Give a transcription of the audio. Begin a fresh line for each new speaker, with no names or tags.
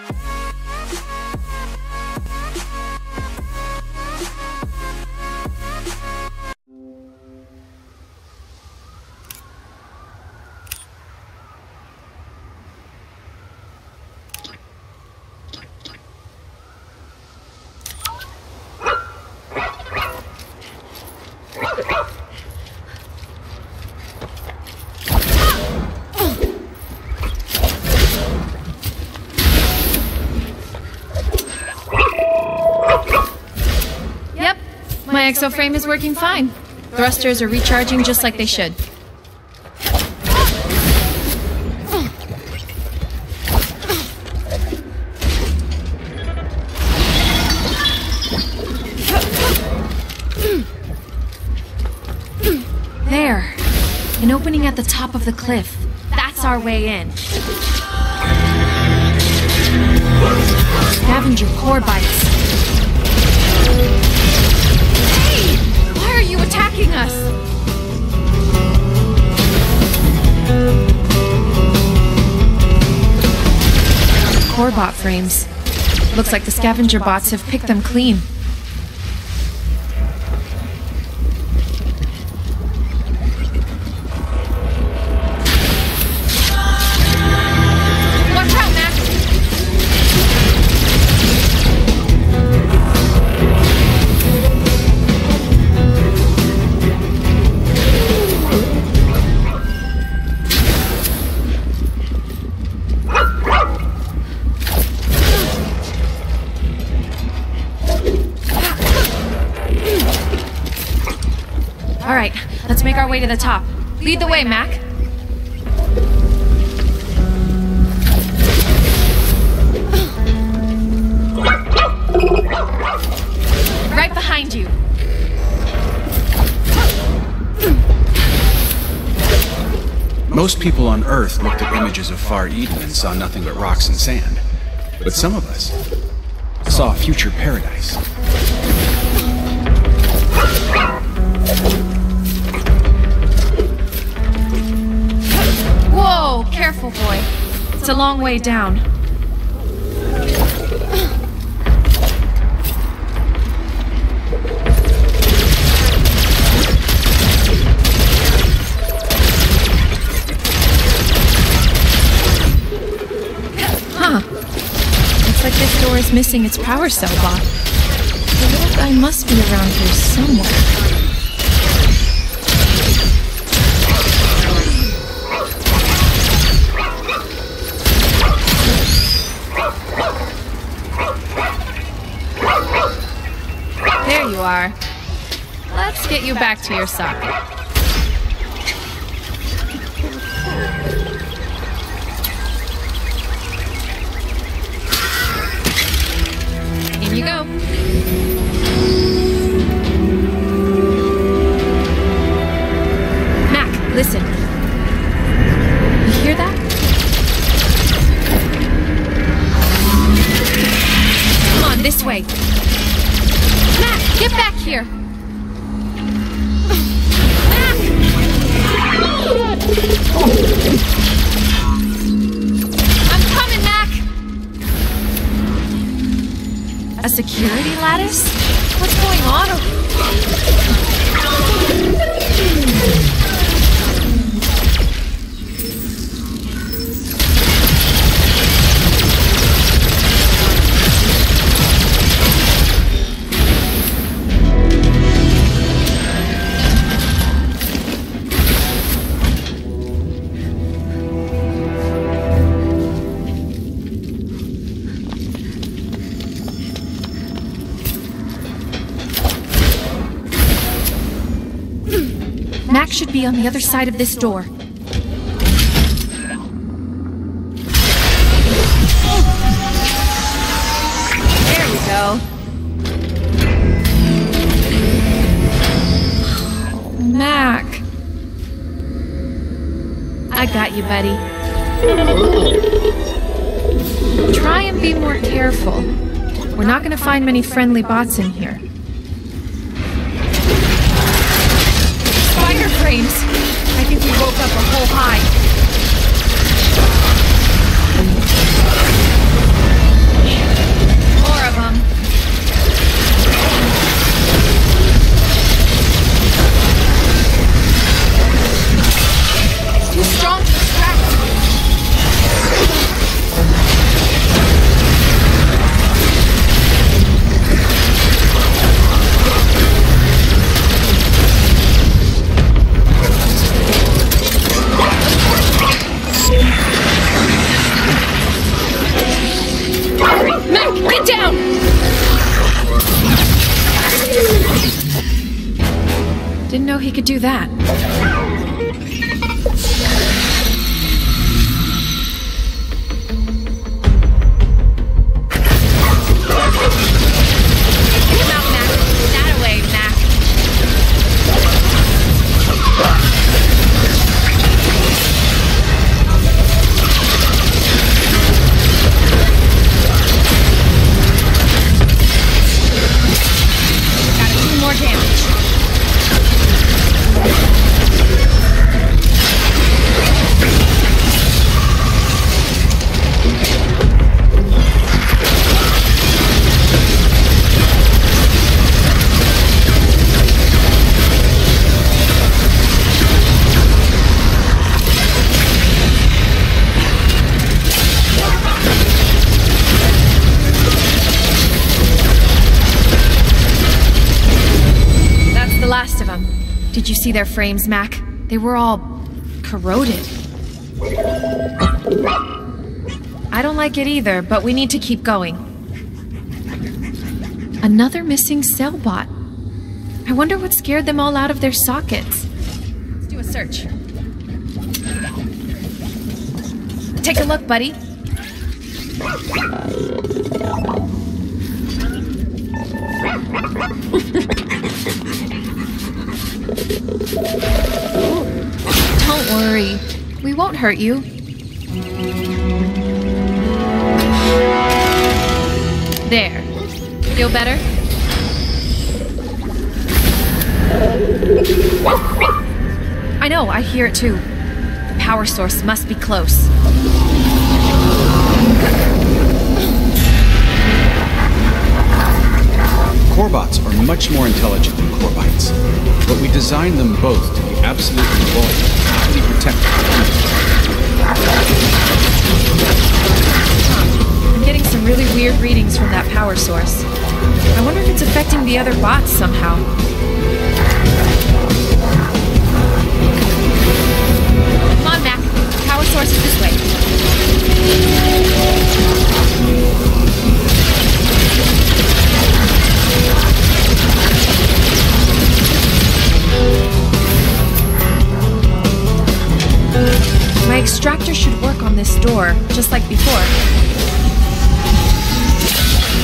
My exo frame is working fine. Thrusters are recharging just like they should. There. An opening at the top of the cliff. That's our way in. Scavenger core bites. Why are you attacking us? Core bot frames. Looks like the scavenger bots have picked them clean. Alright, let's make our way to the top. Lead the way, Mac. Right behind you.
Most people on Earth looked at images of Far Eden and saw nothing but rocks and sand. But some of us saw a future paradise.
Whoa, careful, boy. It's a long way down. Huh. Looks like this door is missing its power cell bot. The little guy must be around here somewhere. There you are. Let's get you back to your socket. Here you go. Mac, listen. You hear that? Come on, this way. Mac, get back here! Mac! I'm coming, Mac! A security lattice? What's going on? Mac should be on the other side of this door. There we go. Mac. I got you, buddy. Try and be more careful. We're not going to find many friendly bots in here. Spider frames! I think we woke up a whole hive. do that?
Come out, Mac. That away, Mac. Gotta do more damage.
That's the last of them. Did you see their frames, Mac? They were all corroded. I don't like it either, but we need to keep going. Another missing cell bot. I wonder what scared them all out of their sockets. Let's do a search. Take a look, buddy. Don't worry. We won't hurt you. There. Feel better? I know, I hear it too. The power source must be close.
Corebots are much more intelligent than Corbytes, but we designed them both to be absolutely loyal, highly protected.
I'm getting some really weird readings from that power source. I wonder if it's affecting the other bots somehow.
Come on, Mac. Power source is this way.
My extractor should work on this door, just like before.